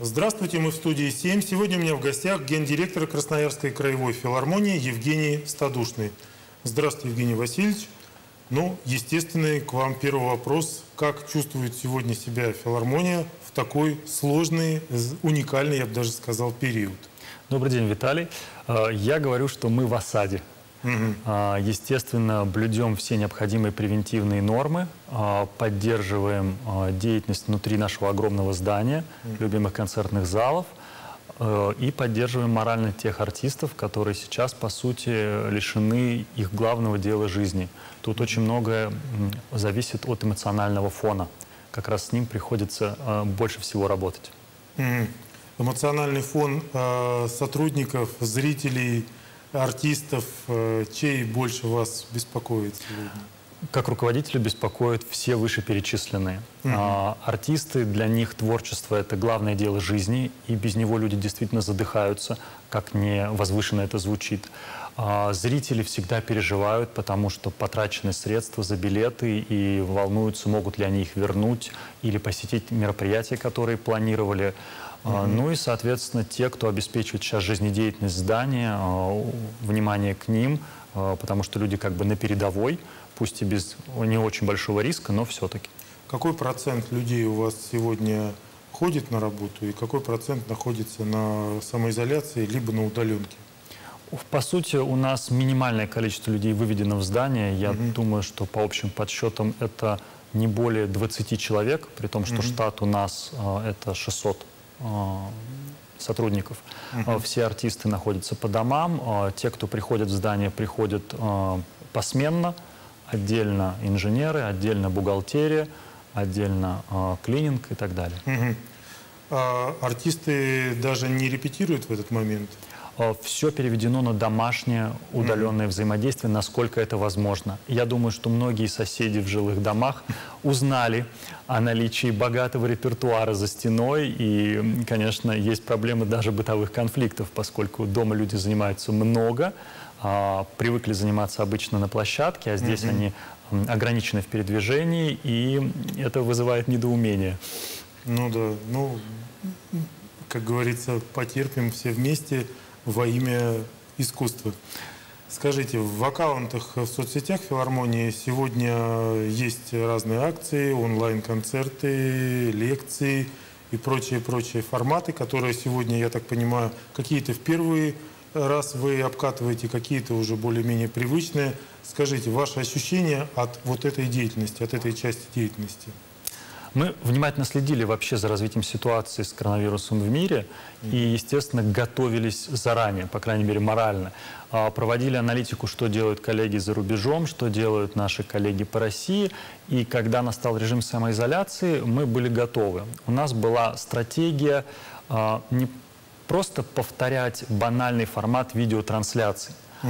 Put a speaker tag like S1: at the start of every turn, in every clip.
S1: Здравствуйте, мы в студии 7. Сегодня у меня в гостях гендиректор Красноярской краевой филармонии Евгений Стадушный. Здравствуйте, Евгений Васильевич. Ну, естественно, к вам первый вопрос. Как чувствует сегодня себя филармония в такой сложный, уникальный, я бы даже сказал, период?
S2: Добрый день, Виталий. Я говорю, что мы в осаде. Естественно, блюдем все необходимые превентивные нормы, поддерживаем деятельность внутри нашего огромного здания, любимых концертных залов и поддерживаем морально тех артистов, которые сейчас, по сути, лишены их главного дела жизни. Тут очень многое зависит от эмоционального фона. Как раз с ним приходится больше всего работать.
S1: Эмоциональный фон сотрудников, зрителей, артистов, чей больше вас беспокоит сегодня?
S2: Как руководителя беспокоят все вышеперечисленные. Артисты, для них творчество – это главное дело жизни, и без него люди действительно задыхаются, как не возвышенно это звучит. Зрители всегда переживают, потому что потрачены средства за билеты и волнуются, могут ли они их вернуть или посетить мероприятия, которые планировали. Ну и, соответственно, те, кто обеспечивает сейчас жизнедеятельность здания, внимание к ним, потому что люди как бы на передовой, пусть и без не очень большого риска, но все-таки.
S1: Какой процент людей у вас сегодня ходит на работу и какой процент находится на самоизоляции либо на удаленке?
S2: По сути, у нас минимальное количество людей выведено в здание. Я думаю, что по общим подсчетам это не более 20 человек, при том, что штат у нас это 600 сотрудников. Все артисты находятся по домам. Те, кто приходит в здание, приходят посменно. Отдельно инженеры, отдельно бухгалтерия, отдельно клининг и так далее.
S1: Артисты даже не репетируют в этот момент?
S2: Все переведено на домашнее удаленное взаимодействие, насколько это возможно. Я думаю, что многие соседи в жилых домах узнали о наличии богатого репертуара за стеной. И, конечно, есть проблемы даже бытовых конфликтов, поскольку дома люди занимаются много, привыкли заниматься обычно на площадке, а здесь они ограничены в передвижении, и это вызывает недоумение.
S1: Ну да, ну, как говорится, потерпим все вместе во имя искусства. Скажите, в аккаунтах в соцсетях филармонии сегодня есть разные акции, онлайн-концерты, лекции и прочие форматы, которые сегодня, я так понимаю, какие-то в первый раз вы обкатываете, какие-то уже более-менее привычные. Скажите, ваши ощущения от вот этой деятельности, от этой части деятельности?
S2: Мы внимательно следили вообще за развитием ситуации с коронавирусом в мире и, естественно, готовились заранее, по крайней мере, морально. Проводили аналитику, что делают коллеги за рубежом, что делают наши коллеги по России. И когда настал режим самоизоляции, мы были готовы. У нас была стратегия не просто повторять банальный формат видеотрансляций,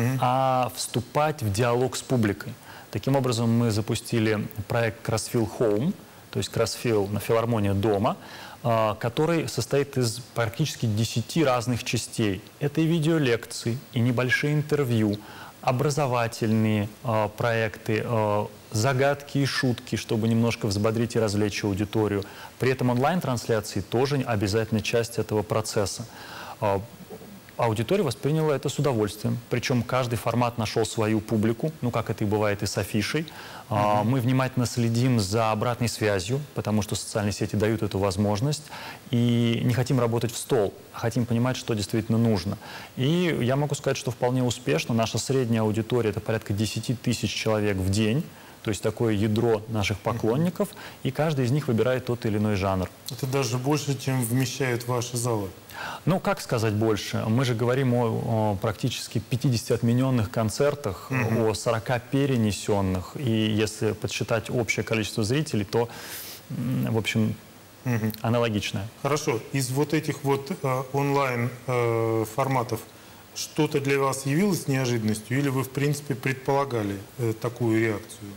S2: а вступать в диалог с публикой. Таким образом, мы запустили проект «Crossfield Home», то есть Crossfield на филармония дома, который состоит из практически 10 разных частей. Это и видеолекции, и небольшие интервью, образовательные проекты, загадки и шутки, чтобы немножко взбодрить и развлечь аудиторию. При этом онлайн-трансляции тоже обязательная часть этого процесса. Аудитория восприняла это с удовольствием. Причем каждый формат нашел свою публику, ну, как это и бывает и с афишей. Мы внимательно следим за обратной связью, потому что социальные сети дают эту возможность. И не хотим работать в стол, а хотим понимать, что действительно нужно. И я могу сказать, что вполне успешно. Наша средняя аудитория – это порядка 10 тысяч человек в день. То есть такое ядро наших поклонников, и каждый из них выбирает тот или иной жанр. Это
S1: даже больше, чем вмещают ваши залы?
S2: Ну, как сказать больше? Мы же говорим о практически 50 отмененных концертах, о 40 перенесенных. И если подсчитать общее количество зрителей, то, в общем, аналогичное.
S1: Хорошо. Из вот этих вот онлайн-форматов что-то для вас явилось неожиданностью, или вы, в принципе, предполагали такую реакцию?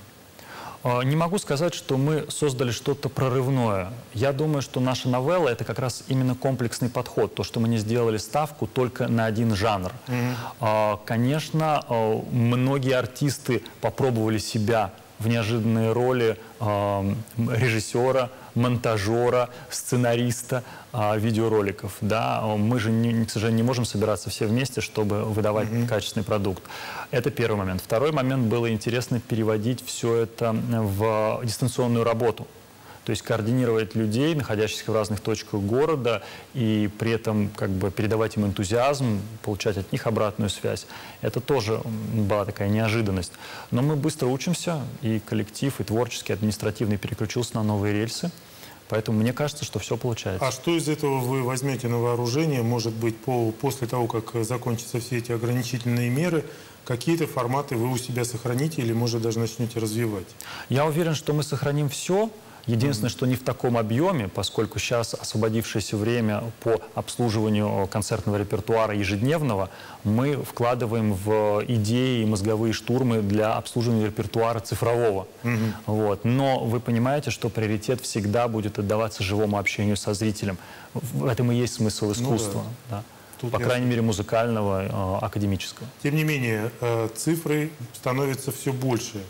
S2: Не могу сказать, что мы создали что-то прорывное. Я думаю, что наша новелла – это как раз именно комплексный подход. То, что мы не сделали ставку только на один жанр. Конечно, многие артисты попробовали себя в неожиданные роли режиссера, монтажера, сценариста видеороликов. Да? Мы же, к сожалению, не можем собираться все вместе, чтобы выдавать качественный продукт. Это первый момент. Второй момент, было интересно переводить все это в дистанционную работу. То есть координировать людей, находящихся в разных точках города, и при этом как бы передавать им энтузиазм, получать от них обратную связь. Это тоже была такая неожиданность. Но мы быстро учимся, и коллектив, и творческий, и административный переключился на новые рельсы. Поэтому мне кажется, что все получается.
S1: А что из этого вы возьмете на вооружение, может быть, после того, как закончатся все эти ограничительные меры, какие-то форматы вы у себя сохраните или, может, даже начнете развивать?
S2: Я уверен, что мы сохраним все. Единственное, что не в таком объеме, поскольку сейчас освободившееся время по обслуживанию концертного репертуара ежедневного мы вкладываем в идеи и мозговые штурмы для обслуживания репертуара цифрового. Вот. Но вы понимаете, что приоритет всегда будет отдаваться живому общению со зрителем. В этом и есть смысл искусства.
S1: Ну, да.
S2: Да. По крайней мере, музыкального, академического.
S1: Тем не менее, цифры становятся все больше.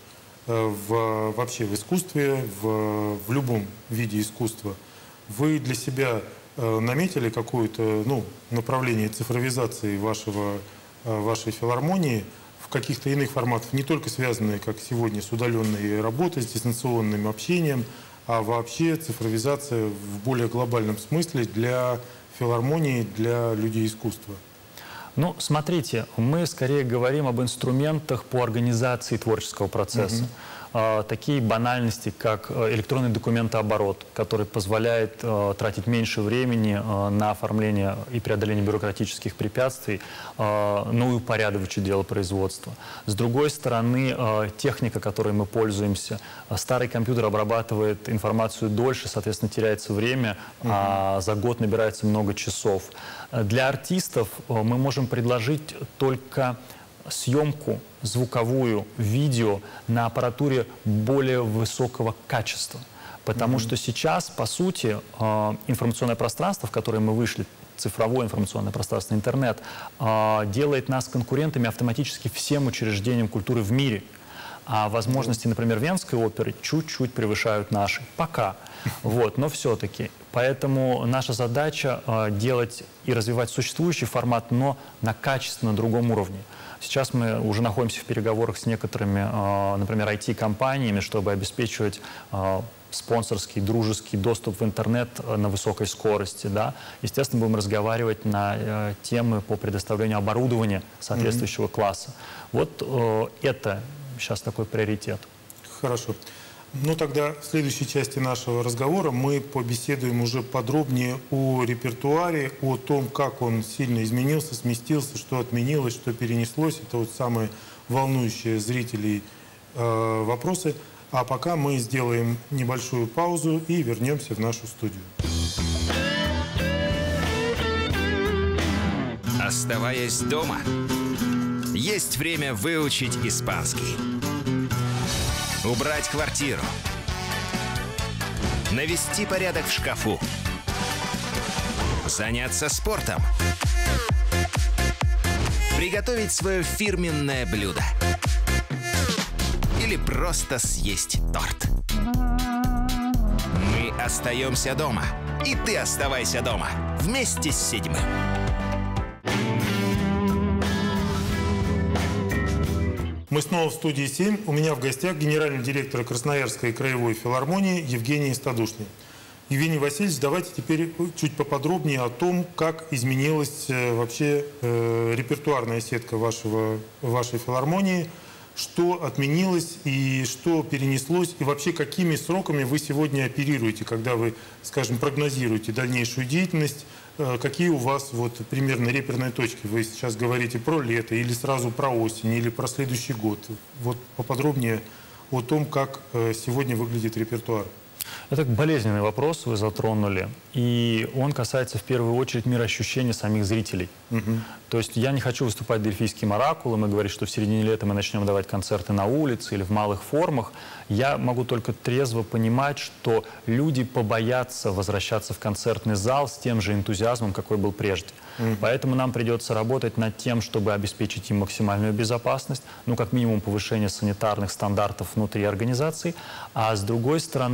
S1: Вообще в искусстве, в любом виде искусства. Вы для себя наметили какое-то направление цифровизации вашей филармонии в каких-то иных форматах, не только связанные, как сегодня, с удаленной работой, с дистанционным общением, а вообще цифровизация в более глобальном смысле для филармонии, для людей искусства?
S2: Ну, смотрите, мы скорее говорим об инструментах по организации творческого процесса. Такие банальности, как электронный документооборот, который позволяет тратить меньше времени на оформление и преодоление бюрократических препятствий, ну и упорядочить дело производства. С другой стороны, техника, которой мы пользуемся, старый компьютер обрабатывает информацию дольше, соответственно, теряется время, а за год набирается много часов. Для артистов мы можем предложить только съемку звуковую, видео на аппаратуре более высокого качества. Потому что сейчас, по сути, информационное пространство, в которое мы вышли, цифровое информационное пространство, интернет, делает нас конкурентами автоматически всем учреждениям культуры в мире. А возможности, например, Венской оперы чуть-чуть превышают наши. Пока. Вот, но все-таки. Поэтому наша задача делать и развивать существующий формат, но на качественно другом уровне. Сейчас мы уже находимся в переговорах с некоторыми, например, IT-компаниями, чтобы обеспечивать спонсорский, дружеский доступ в интернет на высокой скорости. Да? Естественно, будем разговаривать на темы по предоставлению оборудования соответствующего класса. Вот это сейчас такой приоритет.
S1: Хорошо. Ну, тогда в следующей части нашего разговора мы побеседуем уже подробнее о репертуаре, о том, как он сильно изменился, сместился, что отменилось, что перенеслось. Это вот самые волнующие зрителей вопросы. А пока мы сделаем небольшую паузу и вернемся в нашу студию.
S3: Оставаясь дома, есть время выучить испанский. Убрать квартиру. Навести порядок в шкафу. Заняться спортом. Приготовить свое фирменное блюдо. Или просто съесть торт. Мы остаемся дома. И ты оставайся дома. Вместе с Седьмым.
S1: Мы снова в студии 7. У меня в гостях генеральный директор Красноярской краевой филармонии Евгений Стадушный. Евгений Васильевич, давайте теперь чуть поподробнее о том, как изменилась вообще репертуарная сетка вашей филармонии, что отменилось и что перенеслось, и вообще какими сроками вы сегодня оперируете, когда вы, скажем, прогнозируете дальнейшую деятельность. Какие у вас вот примерно реперные точки? Вы сейчас говорите про лето, или сразу про осень, или про следующий год? Вот поподробнее о том, как сегодня выглядит репертуар.
S2: Это болезненный вопрос вы затронули, и он касается в первую очередь мироощущения самих зрителей. То есть я не хочу выступать дельфийским оракулом и говорить, что в середине лета мы начнем давать концерты на улице или в малых формах. Я могу только трезво понимать, что люди побоятся возвращаться в концертный зал с тем же энтузиазмом, какой был прежде. Поэтому нам придется работать над тем, чтобы обеспечить им максимальную безопасность, ну, как минимум, повышение санитарных стандартов внутри организации, а с другой стороны и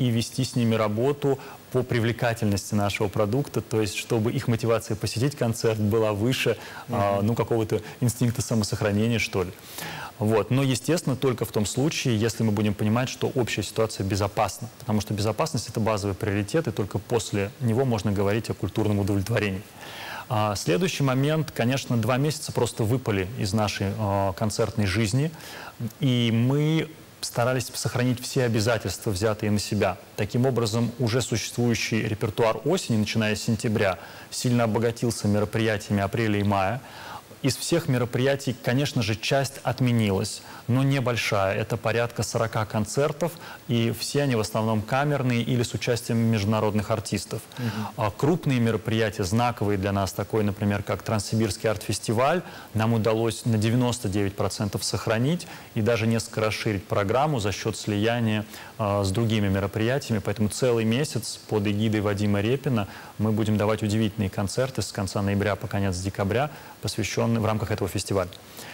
S2: и вести с ними работу по привлекательности нашего продукта, то есть чтобы их мотивация посетить концерт была выше ну, какого-то инстинкта самосохранения, что ли. Вот. Но, естественно, только в том случае, если мы будем понимать, что общая ситуация безопасна, потому что безопасность – это базовый приоритет, и только после него можно говорить о культурном удовлетворении. Следующий момент, конечно, 2 месяца просто выпали из нашей концертной жизни, и мы старались сохранить все обязательства, взятые на себя. Таким образом, уже существующий репертуар осени, начиная с сентября, сильно обогатился мероприятиями апреля и мая. Из всех мероприятий, конечно же, часть отменилась, но небольшая. Это порядка 40 концертов, и все они в основном камерные или с участием международных артистов. Крупные мероприятия, знаковые для нас, такой, например, как Транссибирский арт-фестиваль, нам удалось на 99% сохранить и даже несколько расширить программу за счет слияния с другими мероприятиями. Поэтому целый месяц под эгидой Вадима Репина мы будем давать удивительные концерты с конца ноября по конец декабря, посвященные в рамках этого фестиваля.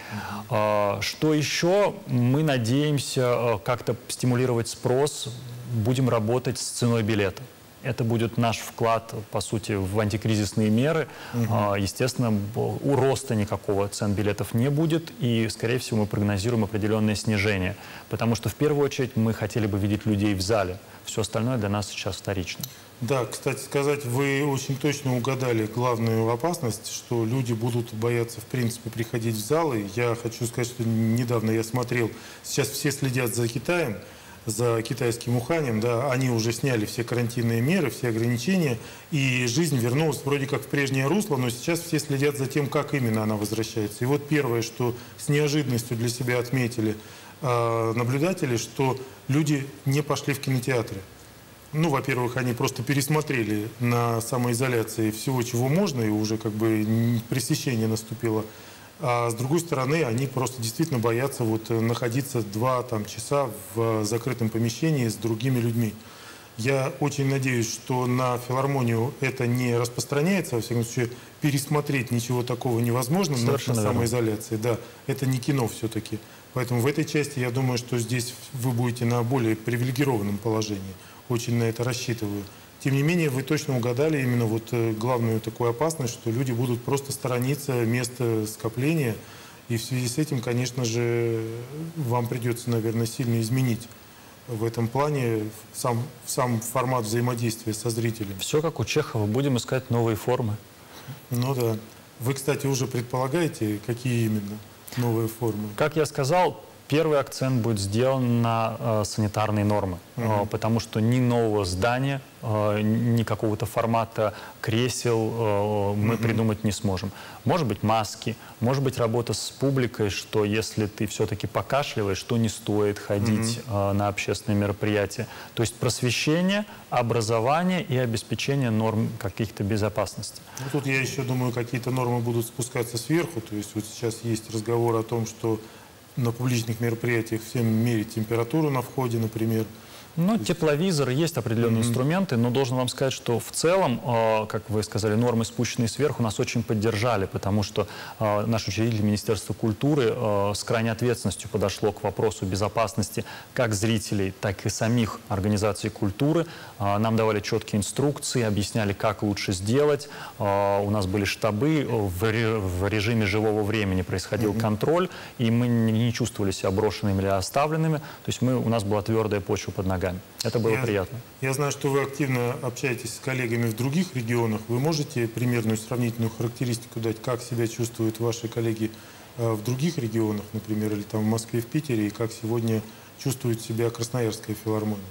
S2: Что еще? Мы надеемся как-то стимулировать спрос, будем работать с ценой билета. Это будет наш вклад, по сути, в антикризисные меры. Естественно, у роста никакого цен билетов не будет, и, скорее всего, мы прогнозируем определенное снижение. Потому что, в первую очередь, мы хотели бы видеть людей в зале. Все остальное для нас сейчас вторично.
S1: Да, кстати сказать, вы очень точно угадали главную опасность, что люди будут бояться, в принципе, приходить в залы. Я хочу сказать, что недавно я смотрел, сейчас все следят за Китаем, за китайским Уханем, да, они уже сняли все карантинные меры, все ограничения, и жизнь вернулась вроде как в прежнее русло, но сейчас все следят за тем, как именно она возвращается. И вот первое, что с неожиданностью для себя отметили наблюдатели, что люди не пошли в кинотеатры. Ну, во-первых, они просто пересмотрели на самоизоляции всего, чего можно, и уже как бы пресыщение наступило. А с другой стороны, они просто действительно боятся вот находиться 2 часа в закрытом помещении с другими людьми. Я очень надеюсь, что на филармонию это не распространяется, во всяком случае, пересмотреть ничего такого невозможно на самоизоляции. Да, это не кино все-таки. Поэтому в этой части я думаю, что здесь вы будете на более привилегированном положении. Очень на это рассчитываю. Тем не менее, вы точно угадали именно вот главную такую опасность, что люди будут просто сторониться места скопления. И в связи с этим, конечно же, вам придется, наверное, сильно изменить в этом плане сам формат взаимодействия со зрителем.
S2: Все как у Чехова. Будем искать новые формы.
S1: Ну да. Вы, кстати, уже предполагаете, какие именно новые формы?
S2: Как я сказал, первый акцент будет сделан на санитарные нормы, потому что ни нового здания, ни какого-то формата кресел мы придумать не сможем. Может быть, маски, может быть, работа с публикой, что если ты все-таки покашливаешь, то не стоит ходить на общественные мероприятия. То есть просвещение, образование и обеспечение норм каких-то безопасности.
S1: Ну, тут я еще думаю, какие-то нормы будут спускаться сверху. То есть вот сейчас есть разговор о том, что на публичных мероприятиях всем мерить температуру на входе, например.
S2: Ну, тепловизор, есть определенные инструменты, но должен вам сказать, что в целом, как вы сказали, нормы, спущенные сверху, нас очень поддержали, потому что наш учредитель Министерства культуры с крайней ответственностью подошло к вопросу безопасности как зрителей, так и самих организаций культуры. Нам давали четкие инструкции, объясняли, как лучше сделать. У нас были штабы, в режиме живого времени происходил контроль, и мы не чувствовали себя брошенными или оставленными. То есть у нас была твердая почва под ногами. Это было приятно.
S1: Я знаю, что вы активно общаетесь с коллегами в других регионах. Вы можете примерную сравнительную характеристику дать, как себя чувствуют ваши коллеги в других регионах, например, или там в Москве, в Питере, и как сегодня чувствует себя Красноярская филармония?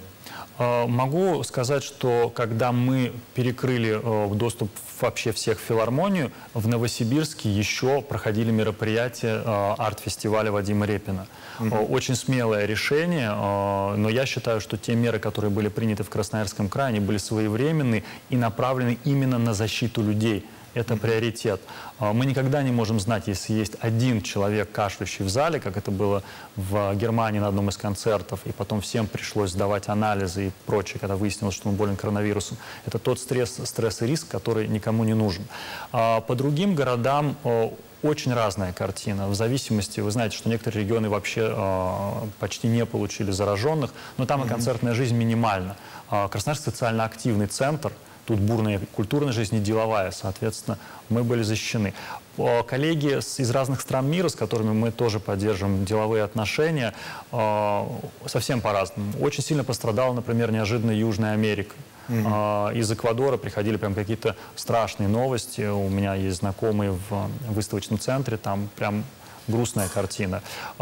S2: Могу сказать, что когда мы перекрыли доступ вообще всех в филармонию, в Новосибирске еще проходили мероприятия арт-фестиваля Вадима Репина. Очень смелое решение, но я считаю, что те меры, которые были приняты в Красноярском крае, они были своевременны и направлены именно на защиту людей. Это приоритет. Мы никогда не можем знать, если есть один человек, кашляющий в зале, как это было в Германии на одном из концертов, и потом всем пришлось сдавать анализы и прочее, когда выяснилось, что он болен коронавирусом. Это тот стресс и риск, который никому не нужен. По другим городам очень разная картина. В зависимости, вы знаете, что некоторые регионы вообще почти не получили зараженных, но там и концертная жизнь минимальна. Красноярск социально активный центр, тут бурная культурная жизнь и деловая, соответственно, мы были защищены. Коллеги из разных стран мира, с которыми мы тоже поддерживаем деловые отношения, совсем по-разному. Очень сильно пострадала, например, неожиданно Южная Америка. Из Эквадора приходили прям какие-то страшные новости. У меня есть знакомые в выставочном центре, там прям грустная картина.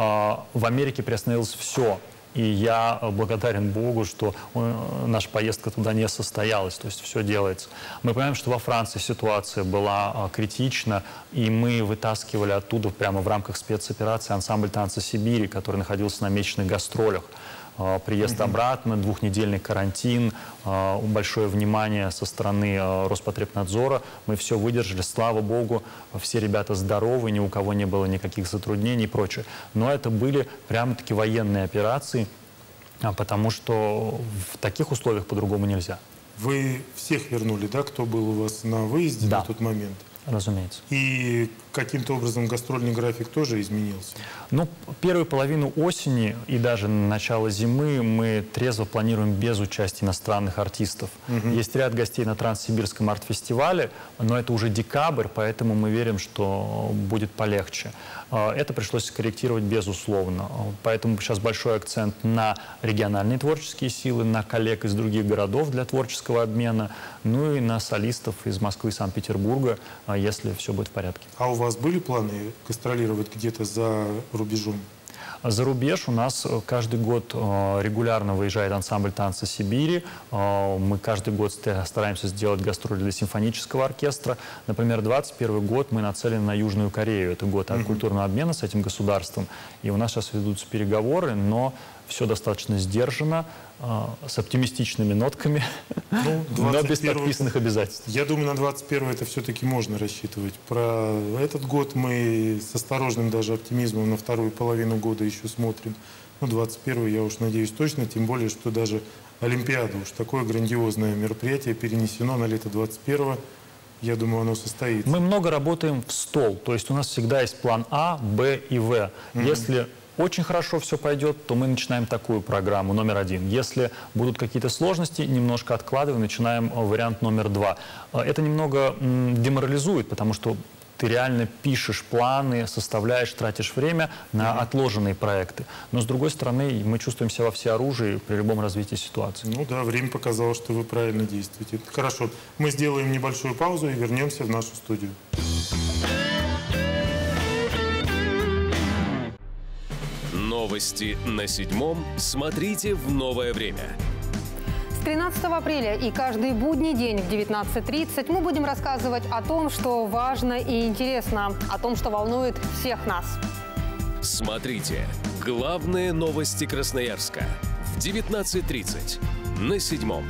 S2: В Америке приостановилось все. И я благодарен Богу, что наша поездка туда не состоялась, то есть все делается. Мы понимаем, что во Франции ситуация была критична, и мы вытаскивали оттуда прямо в рамках спецоперации ансамбль «Танцы Сибири», который находился на месячных гастролях. Приезд обратно, двухнедельный карантин, большое внимание со стороны Роспотребнадзора. Мы все выдержали, слава Богу, все ребята здоровы, ни у кого не было никаких затруднений и прочее. Но это были прямо-таки военные операции, потому что в таких условиях по-другому нельзя.
S1: Вы всех вернули, да, кто был у вас на выезде на тот момент?
S2: Разумеется.
S1: И каким-то образом гастрольный график тоже изменился?
S2: Ну, первую половину осени и даже начало зимы мы трезво планируем без участия иностранных артистов. Есть ряд гостей на Транссибирском арт-фестивале, но это уже декабрь, поэтому мы верим, что будет полегче. Это пришлось скорректировать безусловно. Поэтому сейчас большой акцент на региональные творческие силы, на коллег из других городов для творческого обмена, ну и на солистов из Москвы и Санкт-Петербурга, если все будет в порядке.
S1: А у вас были планы гастролировать где-то за рубежом?
S2: За рубеж у нас каждый год регулярно выезжает ансамбль «Танцы Сибири». Мы каждый год стараемся сделать гастроли для симфонического оркестра. Например, 2021 год мы нацелены на Южную Корею. Это год культурного обмена с этим государством. И у нас сейчас ведутся переговоры, но все достаточно сдержанно, с оптимистичными нотками, но без подписанных обязательств.
S1: Я думаю, на 2021 это все-таки можно рассчитывать. Про этот год мы с осторожным даже оптимизмом на вторую половину года еще смотрим. Ну, 2021 я уж надеюсь точно, тем более, что даже Олимпиада, уж такое грандиозное мероприятие перенесено на лето 2021. Я думаю, оно состоится.
S2: Мы много работаем в стол, то есть у нас всегда есть план А, Б и В. Если очень хорошо все пойдет, то мы начинаем такую программу номер 1. Если будут какие-то сложности, немножко откладываем, начинаем вариант номер 2. Это немного деморализует, потому что ты реально пишешь планы, составляешь, тратишь время на отложенные проекты. Но, с другой стороны, мы чувствуем себя во всеоружии при любом развитии ситуации.
S1: Ну да, время показало, что вы правильно действуете. Хорошо, мы сделаем небольшую паузу и вернемся в нашу студию.
S4: Новости на 7 смотрите в новое время.
S5: С 13 апреля и каждый будний день в 19:30 мы будем рассказывать о том, что важно и интересно, о том, что волнует всех нас.
S4: Смотрите главные новости Красноярска в 19:30 на 7.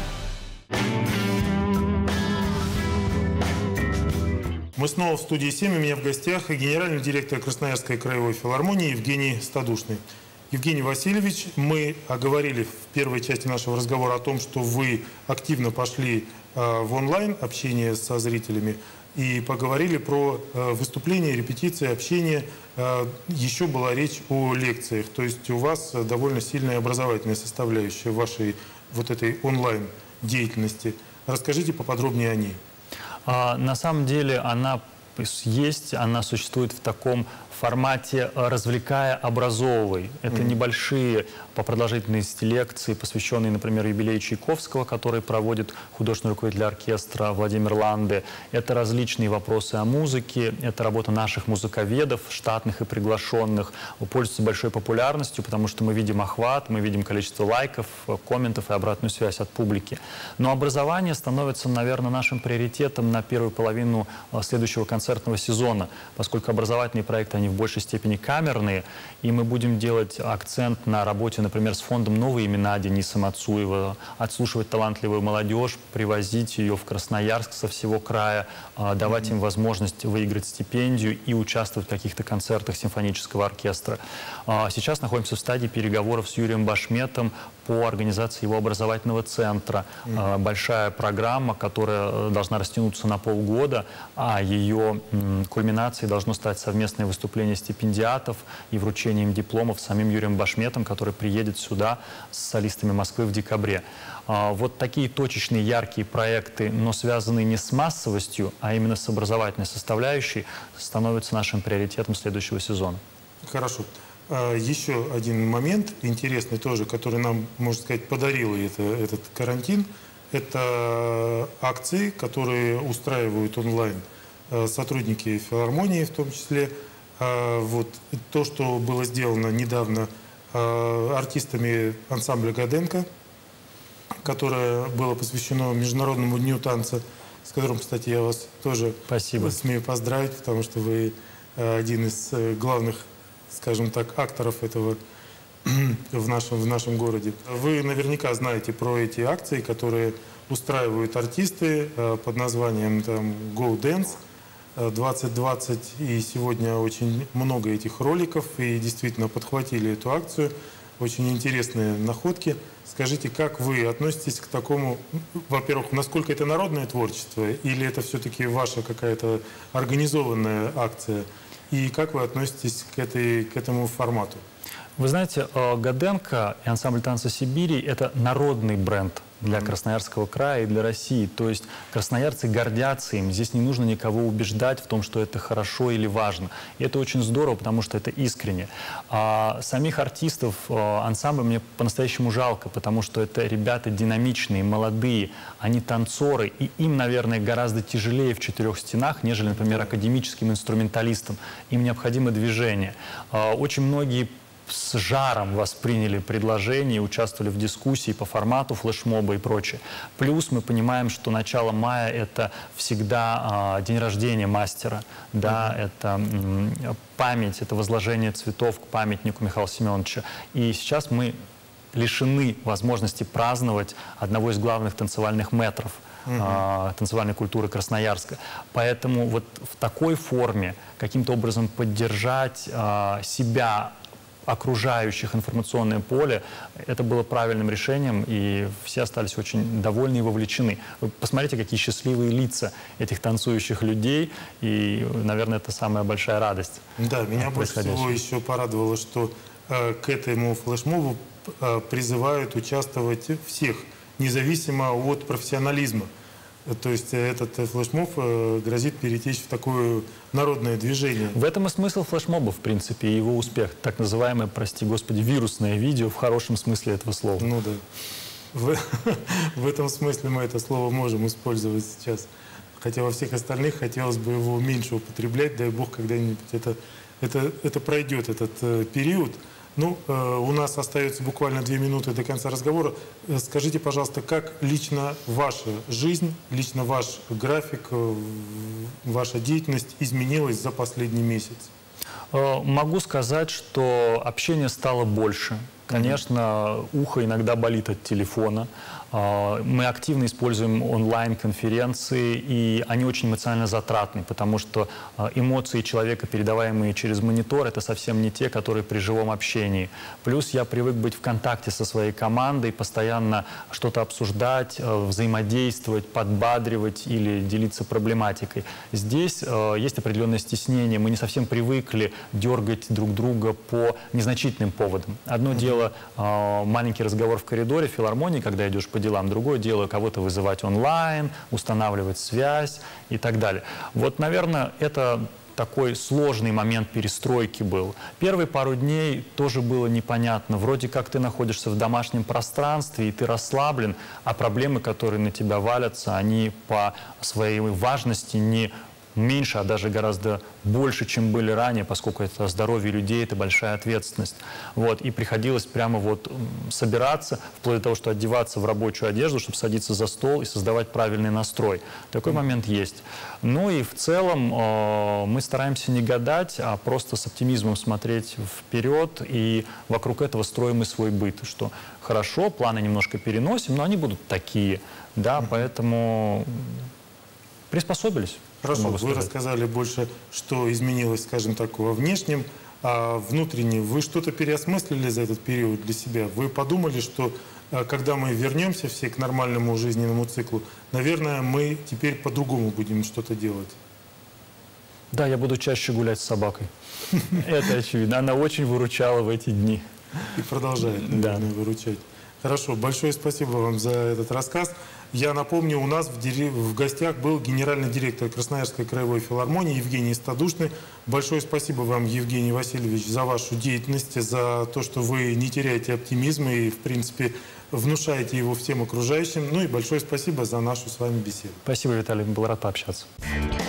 S1: Мы снова в студии 7. У меня в гостях генеральный директор Красноярской краевой филармонии Евгений Стадушный. Евгений Васильевич, мы оговорили в первой части нашего разговора о том, что вы активно пошли в онлайн общение со зрителями и поговорили про выступления, репетиции, общение. Еще была речь о лекциях. То есть у вас довольно сильная образовательная составляющая вашей вот этой онлайн деятельности. Расскажите поподробнее о ней.
S2: На самом деле она есть, она существует в таком формате «развлекая, образовывай». Это небольшие по продолжительности лекции, посвященные, например, юбилею Чайковского, который проводит художественный руководитель оркестра Владимир Ланде. Это различные вопросы о музыке, это работа наших музыковедов, штатных и приглашенных. Пользуется большой популярностью, потому что мы видим охват, мы видим количество лайков, комментов и обратную связь от публики. Но образование становится, наверное, нашим приоритетом на первую половину следующего концертного сезона, поскольку образовательные проекты, они в большей степени камерные, и мы будем делать акцент на работе, например, с фондом «Новые имена» Дениса Мацуева, отслушивать талантливую молодежь, привозить ее в Красноярск со всего края, давать им возможность выиграть стипендию и участвовать в каких-то концертах симфонического оркестра. Сейчас находимся в стадии переговоров с Юрием Башметом по организации его образовательного центра. Большая программа, которая должна растянуться на полгода, а ее кульминацией должно стать совместное выступление стипендиатов и вручением дипломов самим Юрием Башметом, который приедет сюда с солистами Москвы в декабре. Вот такие точечные, яркие проекты, но связанные не с массовостью, а именно с образовательной составляющей, становятся нашим приоритетом следующего сезона.
S1: Хорошо. Еще один момент интересный тоже, который нам, можно сказать, подарил этот карантин, это акции, которые устраивают онлайн сотрудники филармонии в том числе. Вот то, что было сделано недавно артистами ансамбля «Гаденко», которое было посвящено Международному дню танца, с которым, кстати, я вас тоже смею поздравить, потому что вы один из главных, скажем так, акторов этого в нашем городе. Вы наверняка знаете про эти акции, которые устраивают артисты под названием «Go Dance» 2020. И сегодня очень много этих роликов, и действительно подхватили эту акцию. Очень интересные находки. Скажите, как вы относитесь к такому, во-первых, насколько это народное творчество, или это все-таки ваша какая-то организованная акция? И как вы относитесь к этому формату?
S2: Вы знаете, «Гаденко» и ансамбль танца Сибири – это народный бренд для Красноярского края и для России. То есть красноярцы гордятся им. Здесь не нужно никого убеждать в том, что это хорошо или важно. И это очень здорово, потому что это искренне. А самих артистов ансамбля мне по-настоящему жалко, потому что это ребята динамичные, молодые, они танцоры, и им, наверное, гораздо тяжелее в четырех стенах, нежели, например, академическим инструменталистам. Им необходимо движение. Очень многие с жаром восприняли предложение, участвовали в дискуссии по формату флешмоба и прочее. Плюс мы понимаем, что начало мая – это всегда день рождения мастера, да, это память, это возложение цветов к памятнику Михаила Семеновича. И сейчас мы лишены возможности праздновать одного из главных танцевальных мэтров танцевальной культуры Красноярска. Поэтому вот в такой форме каким-то образом поддержать себя, окружающих, информационное поле, это было правильным решением, и все остались очень довольны и вовлечены. Вы посмотрите, какие счастливые лица этих танцующих людей, и, наверное, это самая большая радость.
S1: Да, меня больше всего еще порадовало, что к этому флешмобу призывают участвовать всех, независимо от профессионализма. То есть этот флешмоб грозит перетечь в такое народное движение.
S2: В этом и смысл флешмоба, в принципе, и его успех. Так называемое, прости господи, вирусное видео в хорошем смысле этого слова.
S1: Ну да. В этом смысле мы это слово можем использовать сейчас. Хотя во всех остальных хотелось бы его меньше употреблять. Дай бог, когда-нибудь это пройдет, этот период. Ну, у нас остается буквально 2 минуты до конца разговора. Скажите, пожалуйста, как лично ваша жизнь, лично ваш график, ваша деятельность изменилась за последний месяц?
S2: Могу сказать, что общение стало больше. Конечно, ухо иногда болит от телефона. Мы активно используем онлайн-конференции, и они очень эмоционально затратны, потому что эмоции человека, передаваемые через монитор, это совсем не те, которые при живом общении. Плюс я привык быть в контакте со своей командой, постоянно что-то обсуждать, взаимодействовать, подбадривать или делиться проблематикой. Здесь есть определенное стеснение. Мы не совсем привыкли дергать друг друга по незначительным поводам. Одно дело маленький разговор в коридоре филармонии, когда идешь по делам. Другое дело кого-то вызывать онлайн, устанавливать связь и так далее. Вот, наверное, это такой сложный момент перестройки был. Первые пару дней тоже было непонятно. Вроде как ты находишься в домашнем пространстве, и ты расслаблен, а проблемы, которые на тебя валятся, они по своей важности не меньше, а даже гораздо больше, чем были ранее, поскольку это здоровье людей, это большая ответственность. Вот. И приходилось прямо вот собираться, вплоть до того, что одеваться в рабочую одежду, чтобы садиться за стол и создавать правильный настрой. Такой момент есть. Ну и в целом мы стараемся не гадать, а просто с оптимизмом смотреть вперед, и вокруг этого строим и свой быт. Что хорошо, планы немножко переносим, но они будут такие, да, поэтому приспособились.
S1: Хорошо, вы рассказали больше, что изменилось, скажем так, во внешнем, а внутренне. Вы что-то переосмыслили за этот период для себя? Вы подумали, что когда мы вернемся все к нормальному жизненному циклу, наверное, мы теперь по-другому будем что-то делать?
S2: Да, я буду чаще гулять с собакой. Это очевидно. Она очень выручала в эти дни.
S1: И продолжает, наверное, выручать. Хорошо, большое спасибо вам за этот рассказ. Я напомню, у нас в гостях был генеральный директор Красноярской краевой филармонии Евгений Стодушный. Большое спасибо вам, Евгений Васильевич, за вашу деятельность, за то, что вы не теряете оптимизм и, в принципе, внушаете его всем окружающим. Ну и большое спасибо за нашу с вами беседу.
S2: Спасибо, Виталий, был рад пообщаться.